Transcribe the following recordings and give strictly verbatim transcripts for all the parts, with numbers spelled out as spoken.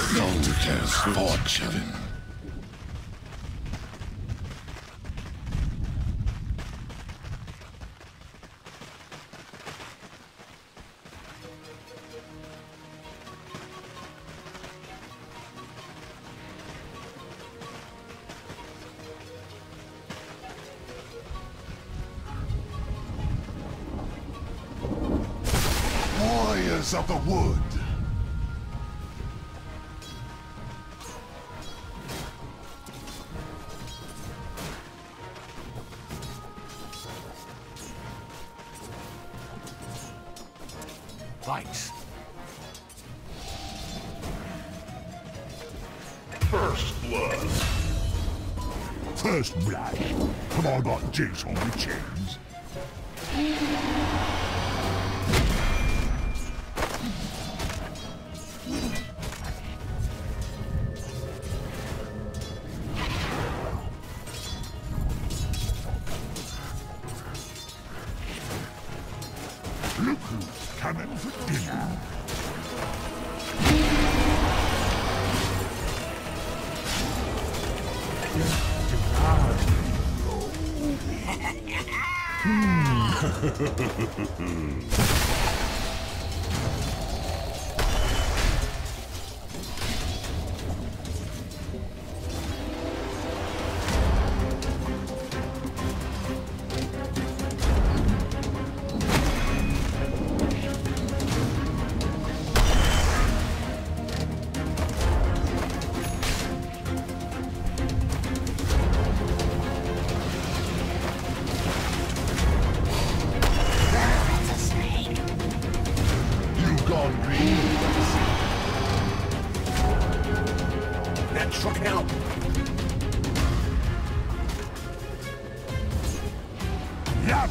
Vulture's fortune. Warriors of the wood. Fight. First blood. First blood. Have I got juice on my chins? Look who's coming for dinner. That should help. Yum!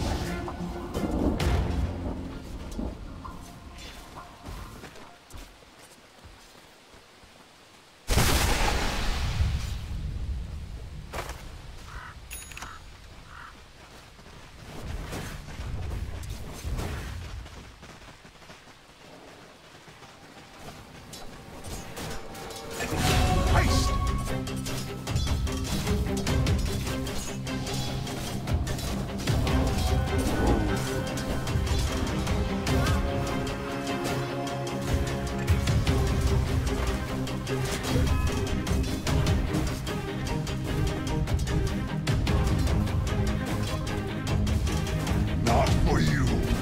Not for you.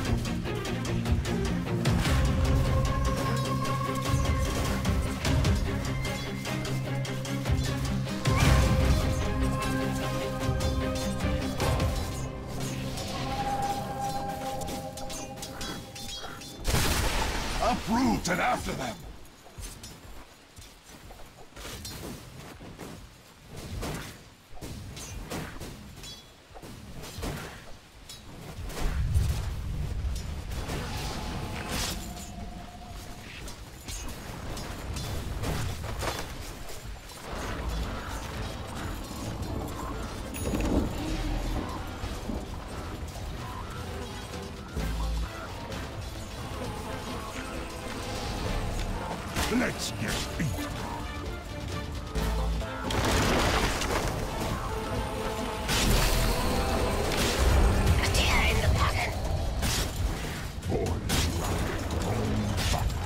Uproot and after them. Let's get beat. A tear in the pocket. Boys like on fire.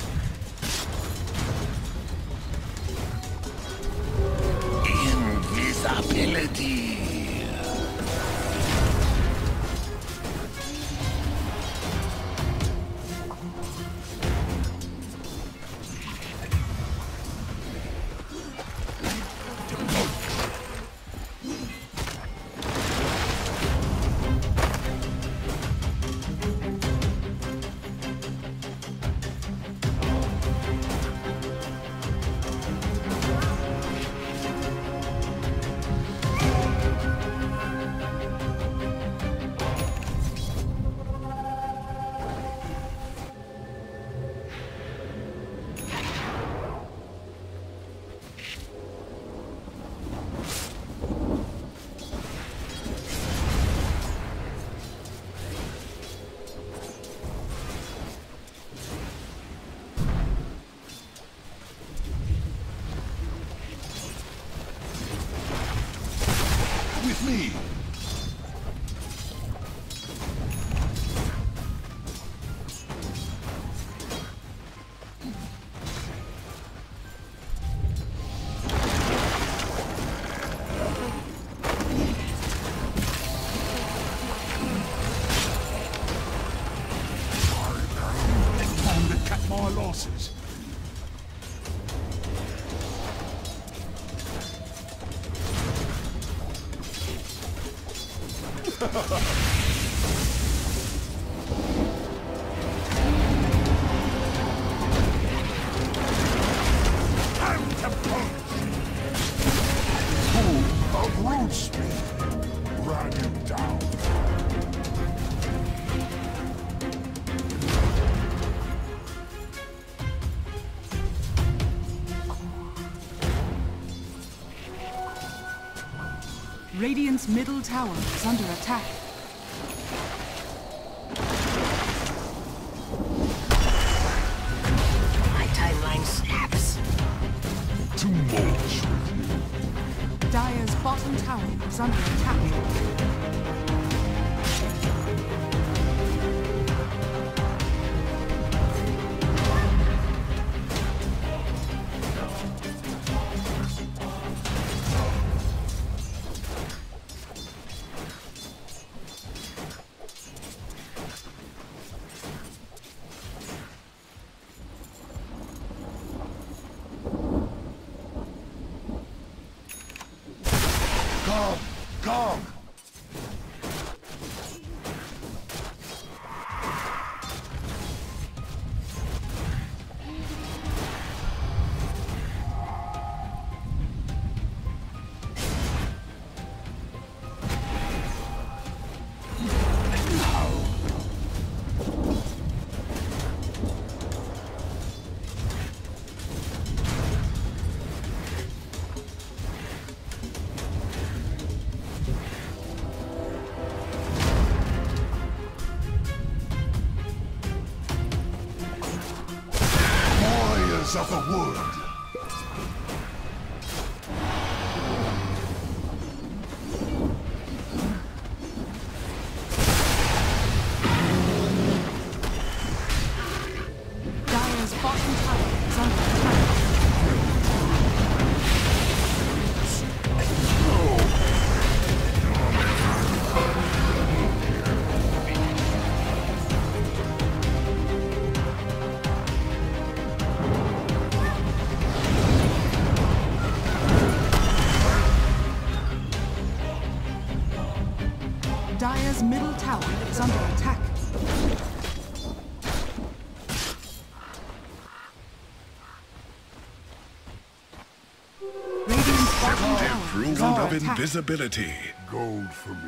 Invisibility. me. Time to cut my losses. Time to punch. Who uproots me? Run him down. Radiant's middle tower is under attack. My timeline snaps. Too much with you. Dire's bottom tower is under attack. Come, come. Warriors of the wood. Dire's bottom tower is under attack. Dire's middle tower is under attack. Radiant's bottom tower is Improvement under of attack. invisibility. Gold for me.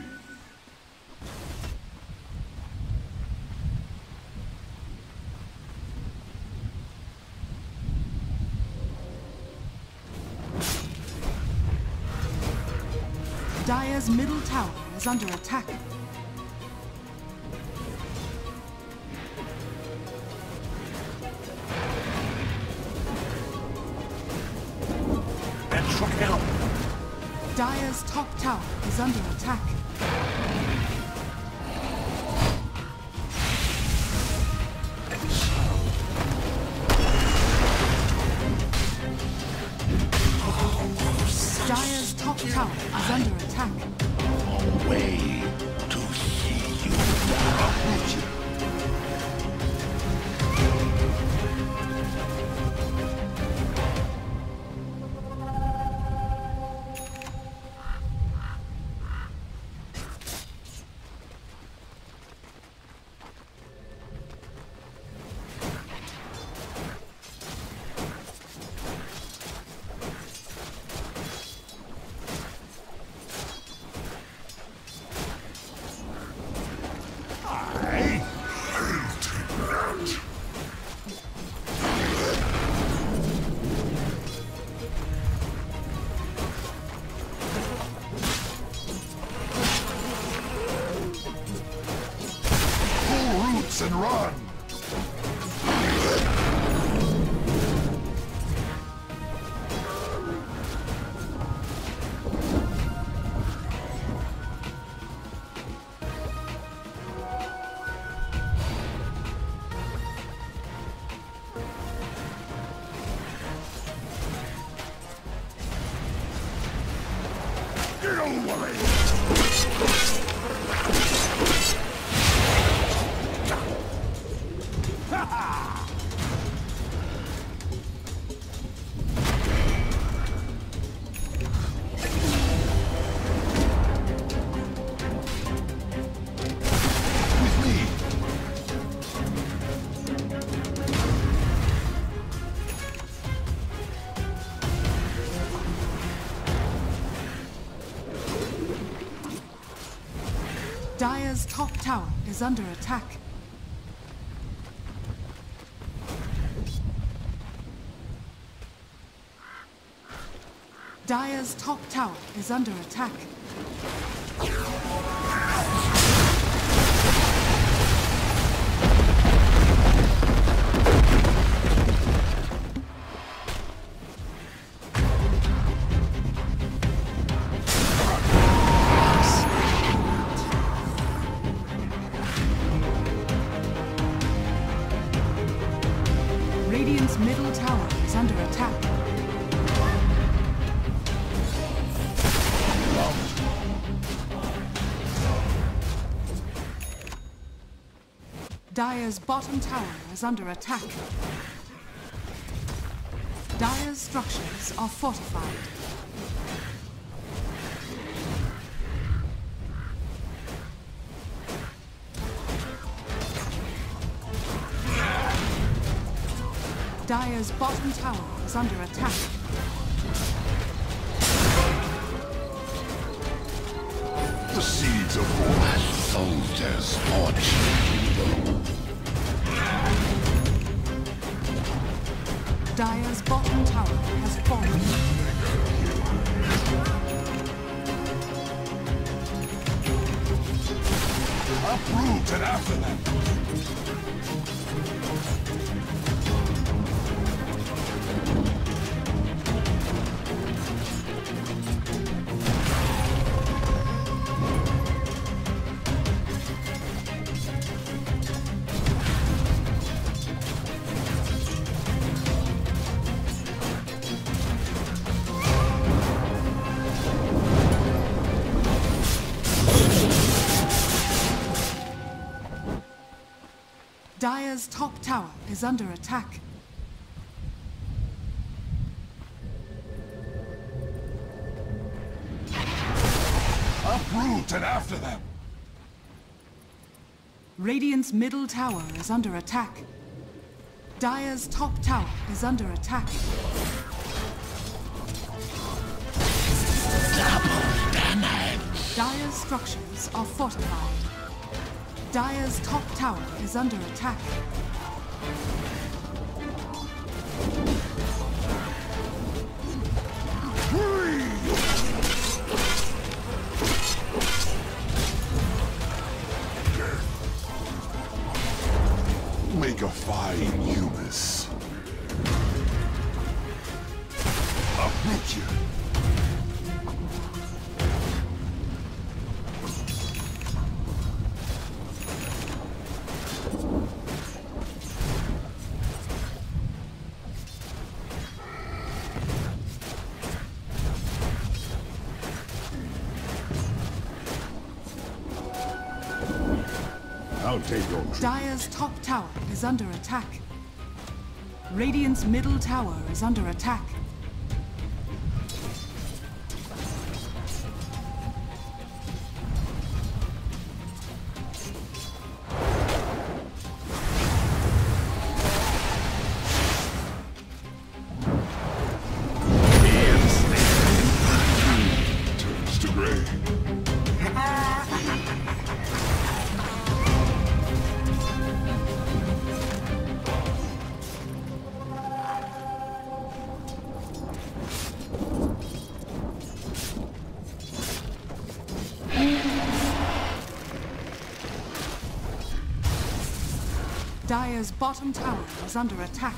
Dire's middle tower is under attack. That truck out. Dire's top tower is under attack. Dire's top tower is under attack. Way to see you. Uproot you. And run! Get over it! Dire's top tower is under attack. Dire's top tower is under attack. Radiant's middle tower is under attack. Dire's bottom tower is under attack. Dire's structures are fortified. Dire's bottom tower is under attack. The seeds of war. A soldier's fortune. Dire's bottom tower has fallen. Uproot and after them. Dire's top tower is under attack. Uproot and after them. Radiant's middle tower is under attack. Dire's top tower is under attack. Double damage. Dire's structures are fortified. Dire's top tower is under attack. Make a fine humus. Uproot you. I'll take your troops. Dire's top tower is under attack. Radiant's middle tower is under attack. Turns to gray. Dire's bottom tower is under attack.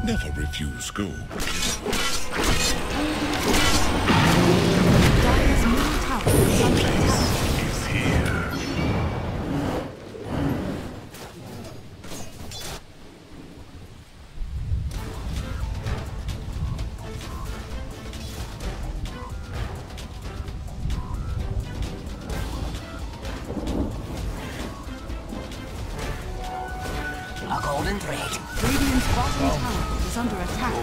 Never refuse gold. Dire's middle tower is under attack. Is here. A golden thread. Radiant's bottom tower is under attack.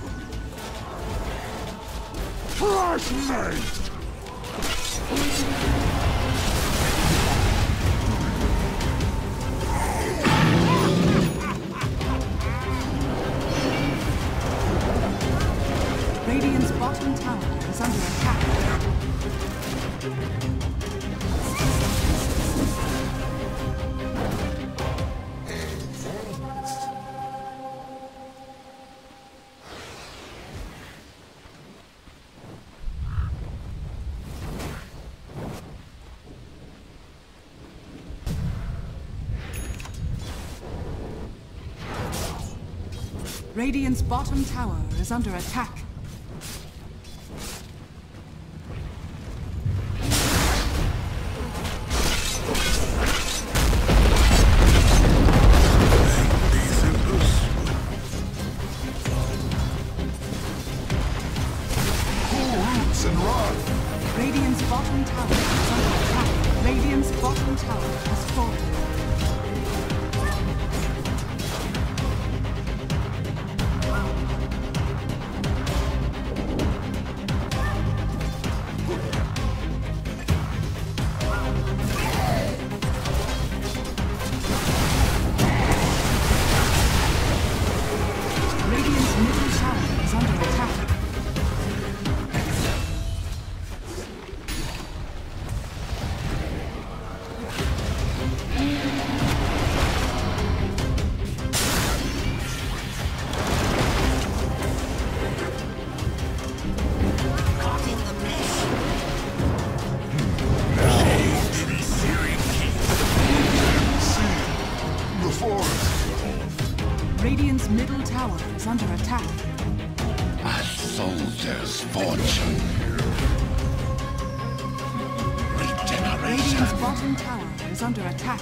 Fresh mate! Radiant's bottom tower is under attack. Radiant's bottom tower is under attack. Radiant's bottom tower is under attack. Radiant's bottom tower has fallen. Radiant's middle tower is under attack. Caught in the mesh. The forest! Radiant's middle tower is under attack. A soldier's fortune. Radiant's Regeneration. bottom tower is under attack.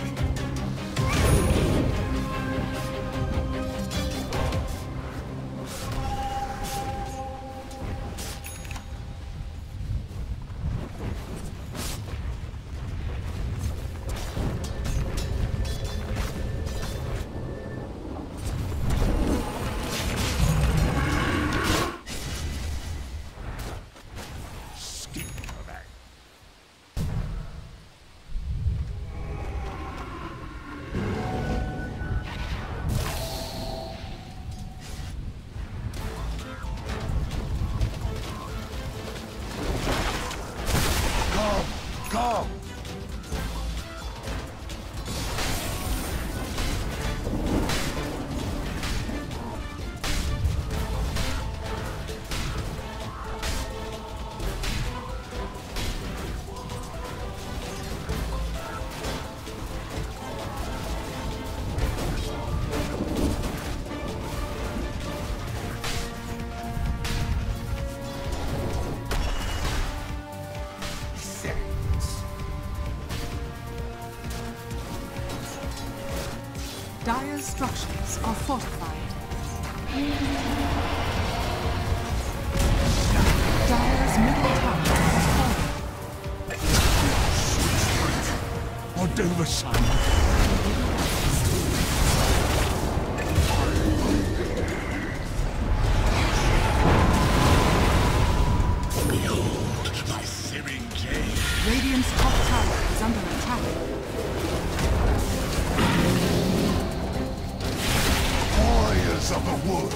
Come! Dire's structures are fortified. Dire's middle tower has fallen. Or do the same. Behold my searing blade. Radiant's top tower is under attack. Warriors of the wood!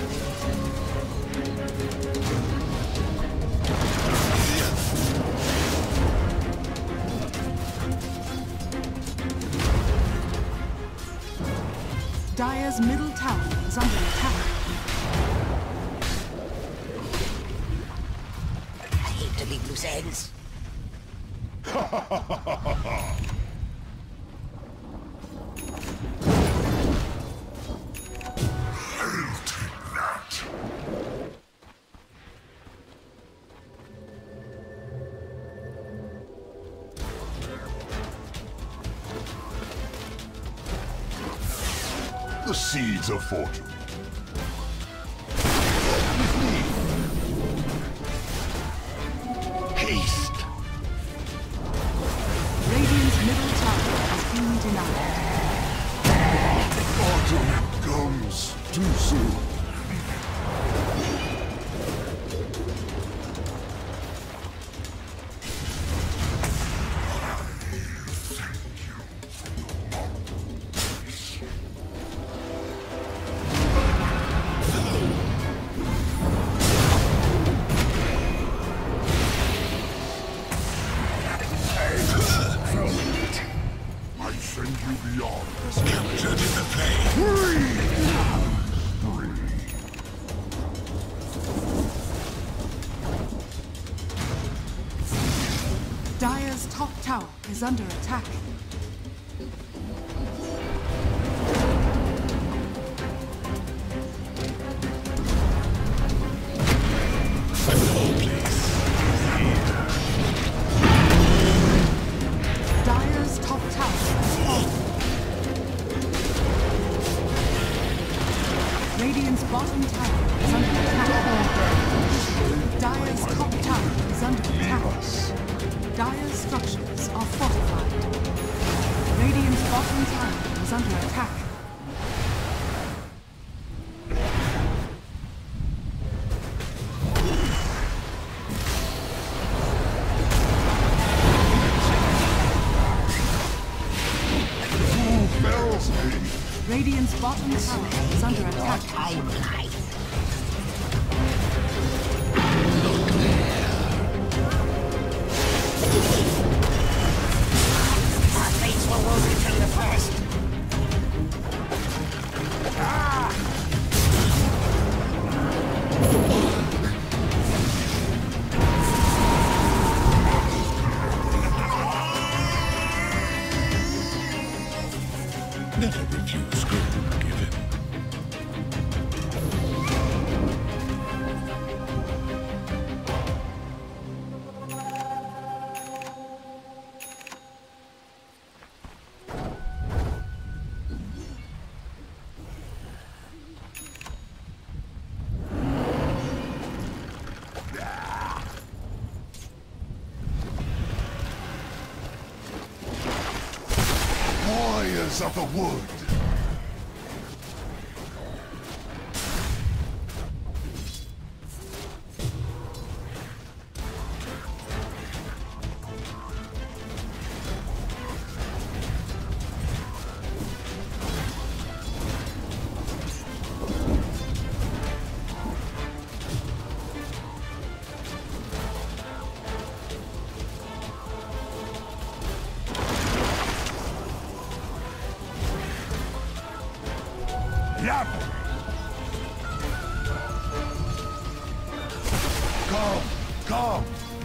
Dire's middle tower is under attack. I hate to leave loose ends. I'll take that! the seeds of fortune. Haste. Radiant's middle tower has been denied. Autumn comes too soon. I send you beyond. Captured in the play. Dire's top tower is under attack. Dire's top tower has fallen. Radiant's bottom tower is under attack. Dire's top tower is under attack. Dire's structures are fortified. Radiant's bottom tower is under attack. Radiant's bottom tower is under attack. Timeline. Our fates were woven from the first. Never refuse gold given. Warriors of the wood. Yap! Come, come!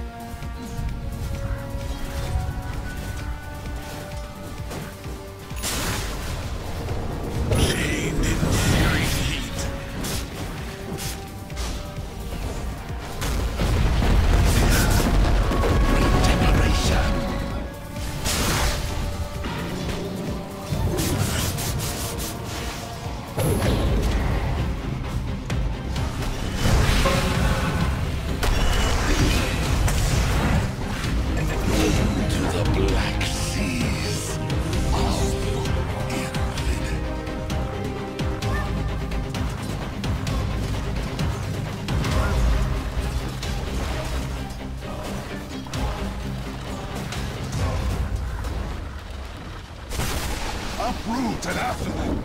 Chained in fury heat. Regeneration. To the black seas of infinite. Uproot and after them!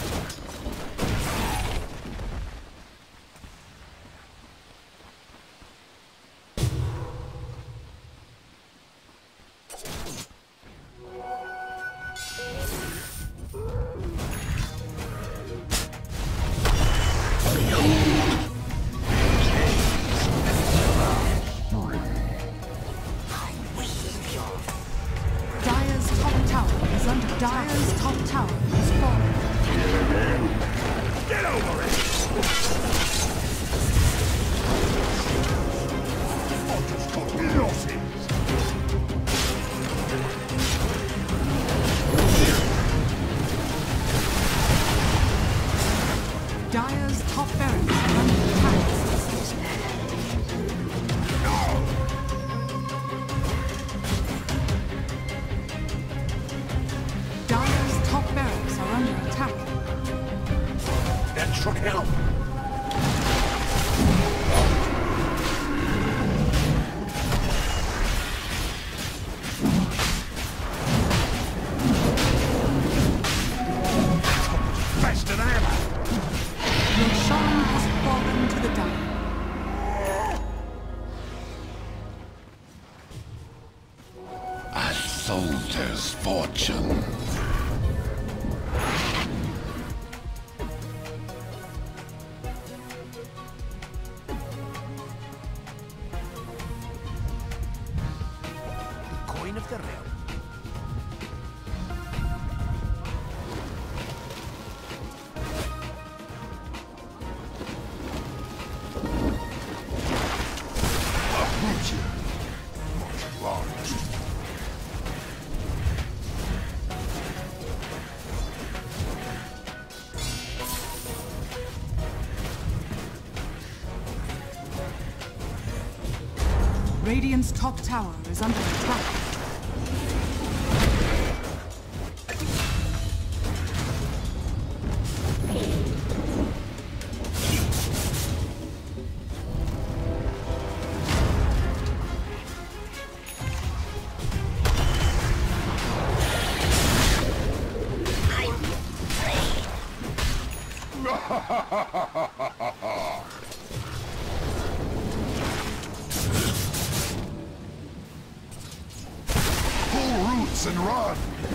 Dire's top tower is under Dire's top tower has fallen. Dire's top barracks are under attack. Dire's top barracks are under attack. That should help. Faster than ever. Your Shan has fallen to the Dire. A soldier's fortune. The coin of the realm. Radiant's top tower is under attack. Pull roots and run!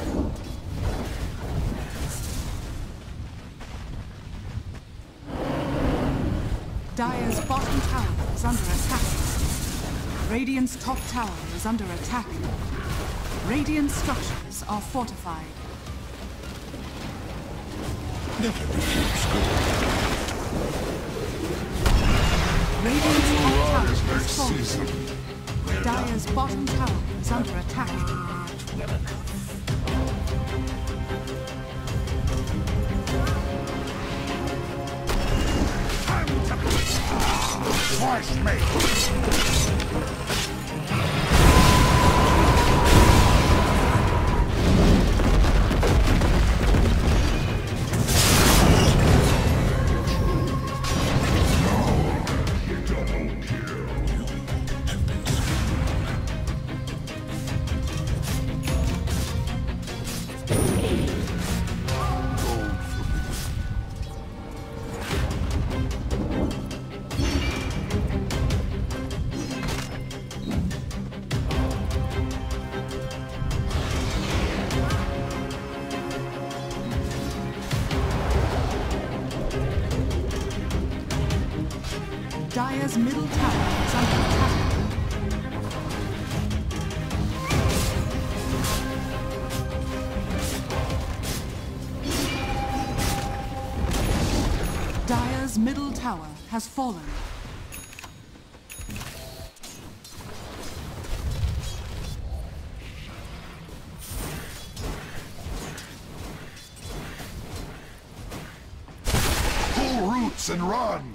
Dire's bottom tower is under attack. Radiant's top tower is under attack. Radiant structures are fortified. Never refuse good. Radiant's top tower Rise is next fallen. season. Dire's bottom tower is under attack. Twice me! Dire's middle tower is under attack. Dire's middle tower has fallen. Pull roots and run!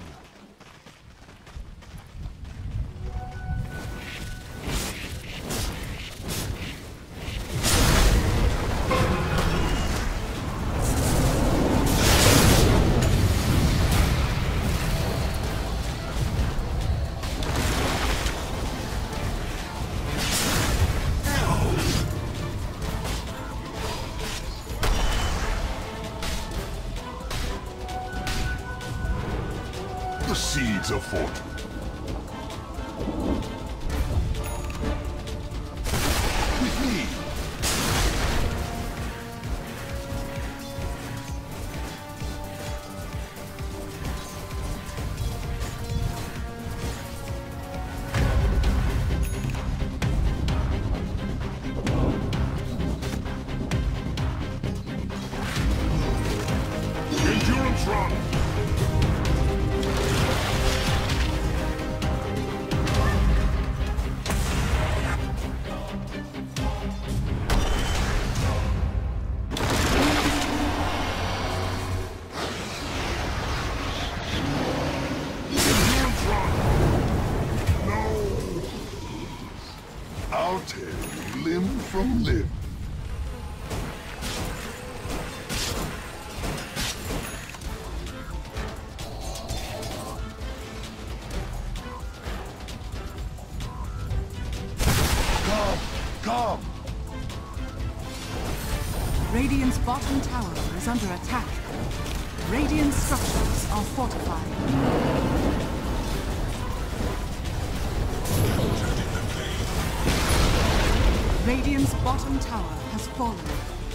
The seeds of fortune. With me. Endurance run! from limb. Come, come. Radiant's bottom tower is under attack. Radiant structures are fortified. Radiant's bottom tower has fallen.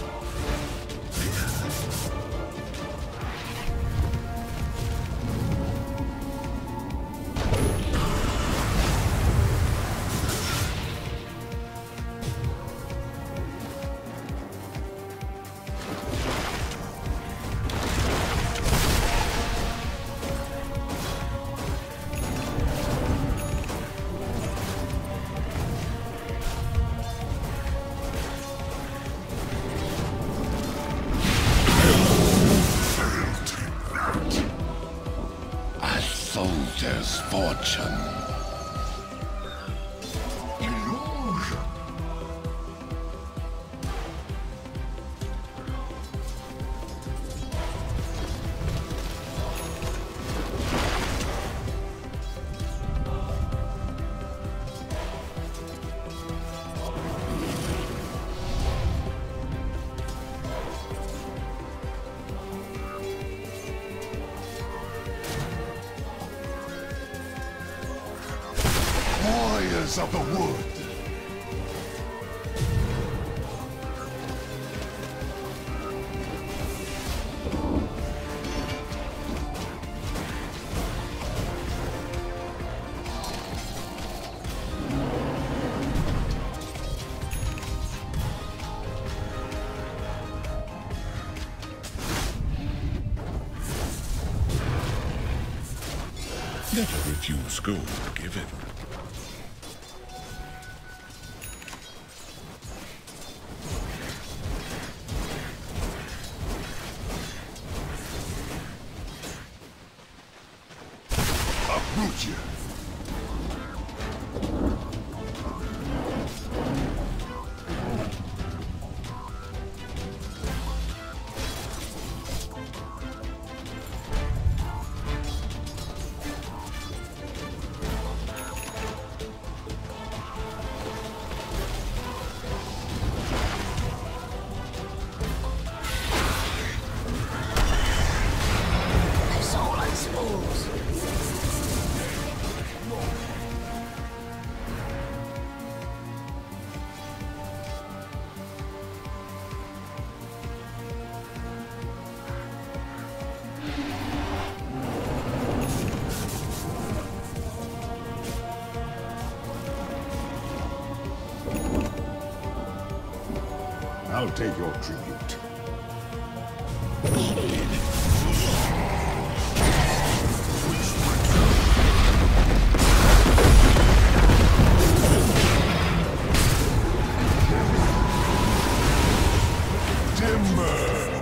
Soldier's fortune. Illusion. Warriors of the wood. Never refuse gold given. Uproot you. I'll take your tribute. Timber!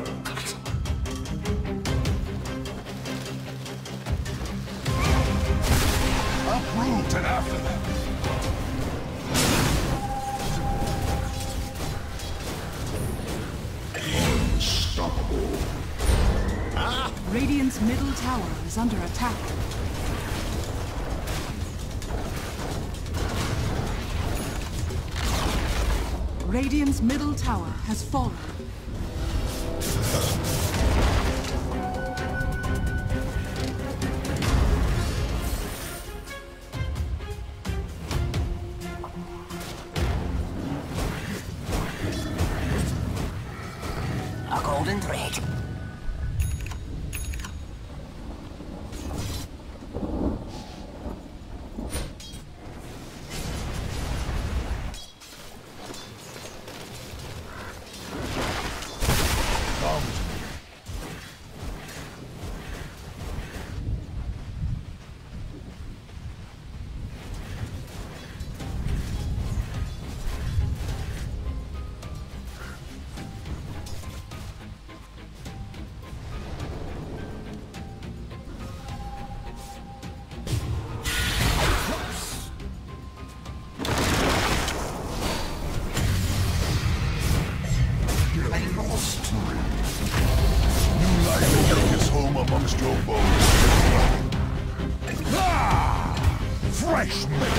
Uproot and after them! Unstoppable. Radiant's middle tower is under attack. Radiant's middle tower has fallen. A golden thread. Fresh meat.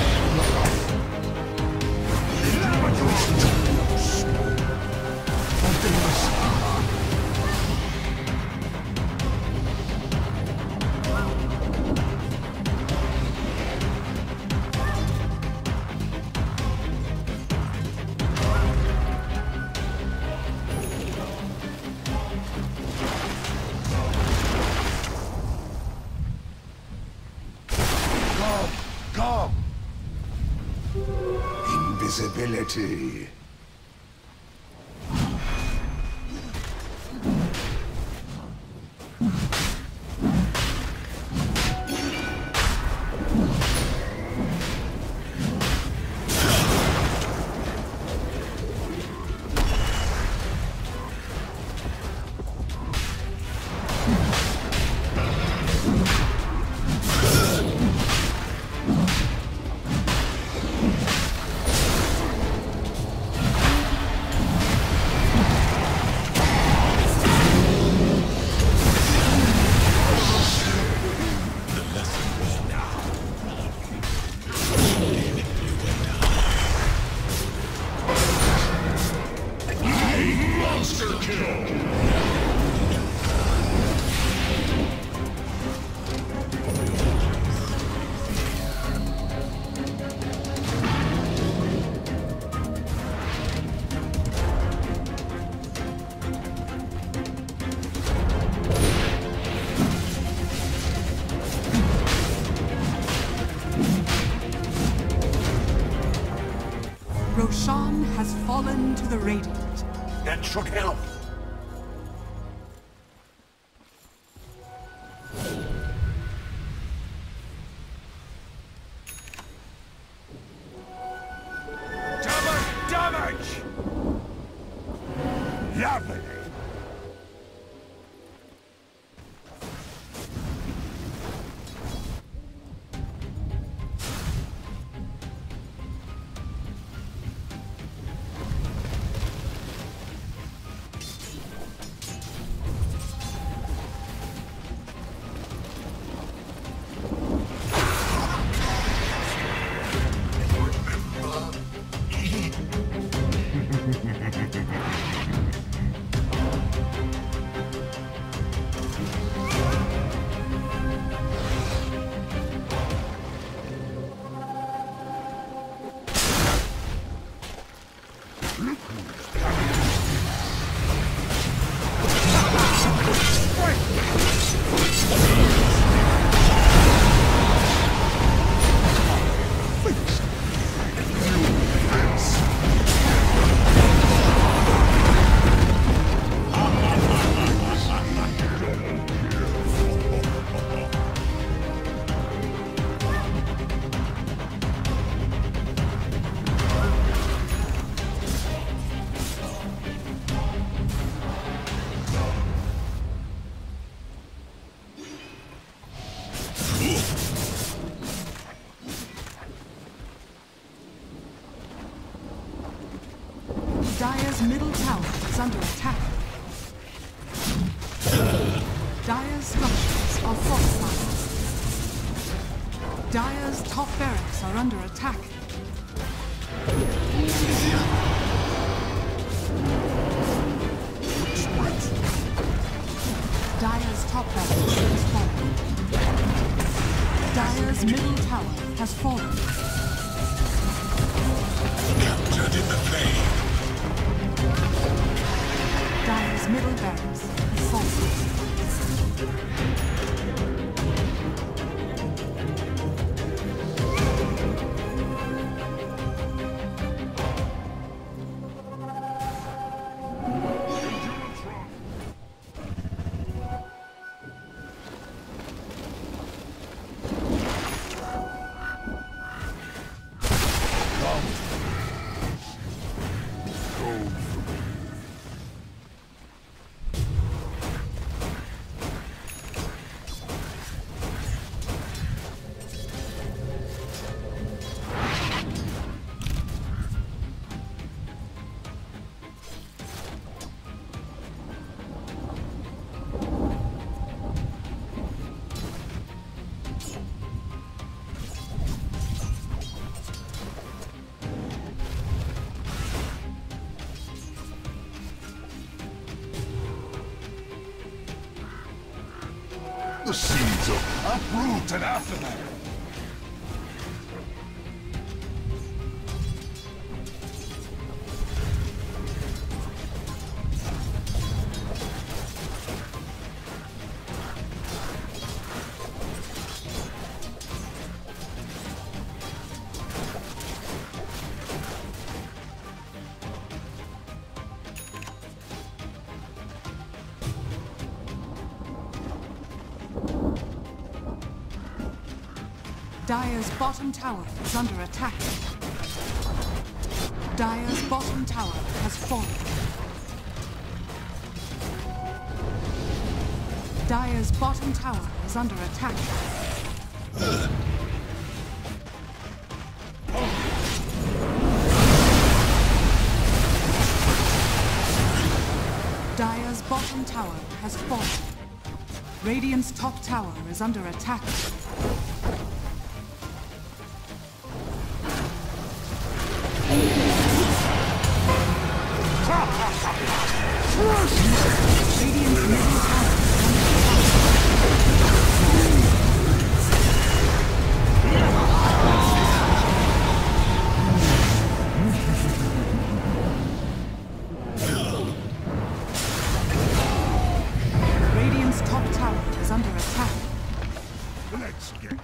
Come! Invisibility. Roshan has fallen to the Radiant. That should help. Double damage! Lovely! Dire's middle tower is under attack. Dire's structures are fortified. Dire's top barracks are under attack. Dire's top barracks is fallen. Dire's middle tower has fallen. Captured in the flame. Dire's middle barracks is fallen. The seeds of Uproot and after them. Dire's bottom tower is under attack. Dire's bottom tower has fallen. Dire's bottom tower is under attack. Dire's bottom tower has fallen. Radiant's top tower is under attack. Radiant's middle tower Radiant's top tower is under attack. Let's get...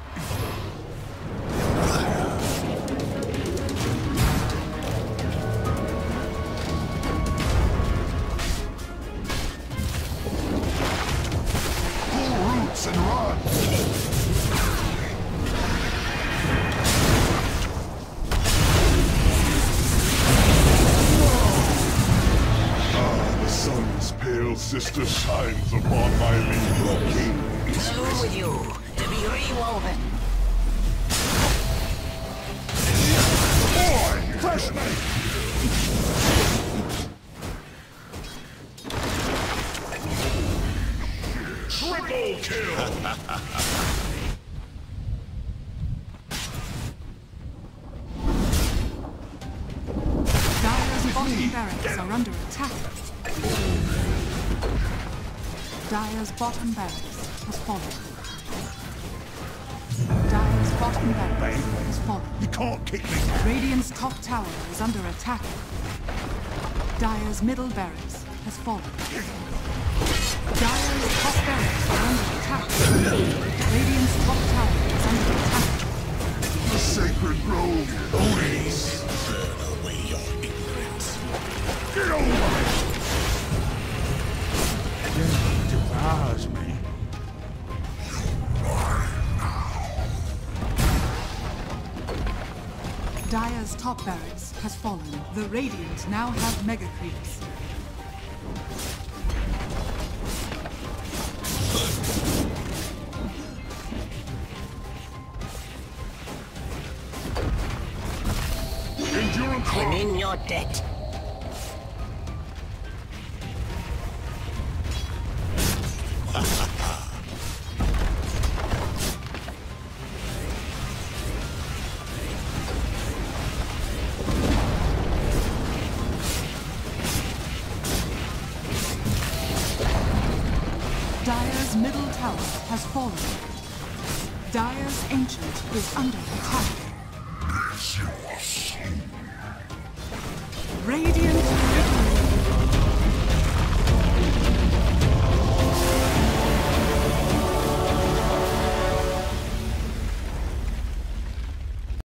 and run! Ah, the sun's pale sister shines upon my lead. King is Through with you, to be rewoven. boy! Fresh meat! Triple kill! Dire's bottom barracks are under attack. Dire's bottom barracks has fallen. Dire's bottom barracks has fallen. You can't kick me! Radiant's top tower is under attack. Dire's middle barracks has fallen. Dire's top barracks are under attack. Radiant's top tower is under attack. The sacred grove awaits! Burn away your ignorance. Get over it! Death devours me. Dire's top barracks has fallen. The Radiant now have mega creeps. Endurance I'm run! in your debt. Dire's middle tower has fallen. Dire's ancient is under attack. Radiant